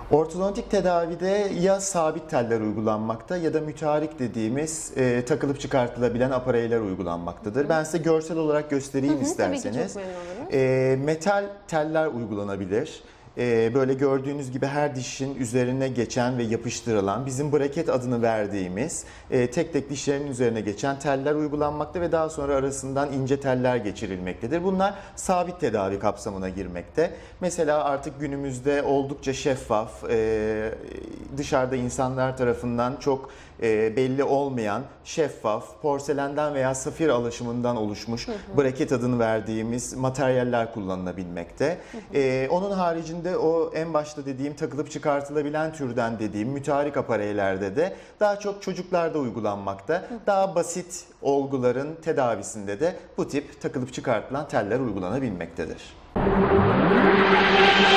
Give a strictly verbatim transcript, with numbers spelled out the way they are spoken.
Ortodontik tedavide ya sabit teller uygulanmakta ya da müteharik dediğimiz e, takılıp çıkartılabilen apareyler uygulanmaktadır. Hı. Ben size görsel olarak göstereyim hı hı, isterseniz. Tabii ki çok memnun olurum. E, metal teller uygulanabilir. Böyle gördüğünüz gibi her dişin üzerine geçen ve yapıştırılan, bizim braket adını verdiğimiz tek tek dişlerin üzerine geçen teller uygulanmakta ve daha sonra arasından ince teller geçirilmektedir. Bunlar sabit tedavi kapsamına girmekte. Mesela artık günümüzde oldukça şeffaf, dışarıda insanlar tarafından çok belli olmayan, şeffaf, porselenden veya safir alaşımından oluşmuş hı hı. braket adını verdiğimiz materyaller kullanılabilmekte. Hı hı. Onun haricinde o en başta dediğim takılıp çıkartılabilen türden dediğim müteharik apareylerde de daha çok çocuklarda uygulanmakta. Daha basit olguların tedavisinde de bu tip takılıp çıkartılan teller uygulanabilmektedir.